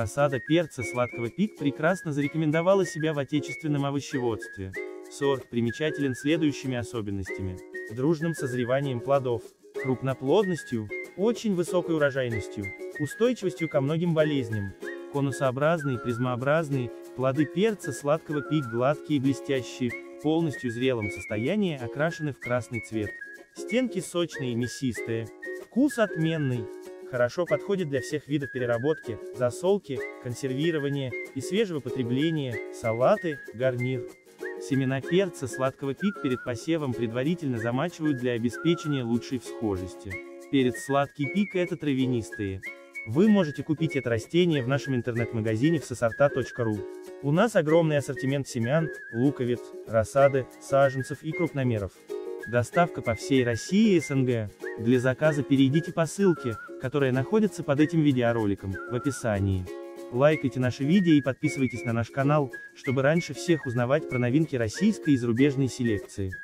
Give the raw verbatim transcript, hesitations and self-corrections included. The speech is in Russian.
Рассада перца сладкого пик прекрасно зарекомендовала себя в отечественном овощеводстве. Сорт примечателен следующими особенностями: дружным созреванием плодов, крупноплодностью, очень высокой урожайностью, устойчивостью ко многим болезням. Конусообразные, призмообразные, плоды перца сладкого пик гладкие и блестящие, в полностью зрелом состоянии окрашены в красный цвет. Стенки сочные и мясистые. Вкус отменный. Хорошо подходит для всех видов переработки, засолки, консервирования и свежего потребления, салаты, гарнир. Семена перца сладкого пик перед посевом предварительно замачивают для обеспечения лучшей всхожести. Перец сладкий пик — это травянистые. Вы можете купить это растение в нашем интернет-магазине в сосорта точка ру. У нас огромный ассортимент семян, луковиц, рассады, саженцев и крупномеров. Доставка по всей России и эс эн гэ. Для заказа перейдите по ссылке, которая находится под этим видеороликом, в описании. Лайкайте наши видео и подписывайтесь на наш канал, чтобы раньше всех узнавать про новинки российской и зарубежной селекции.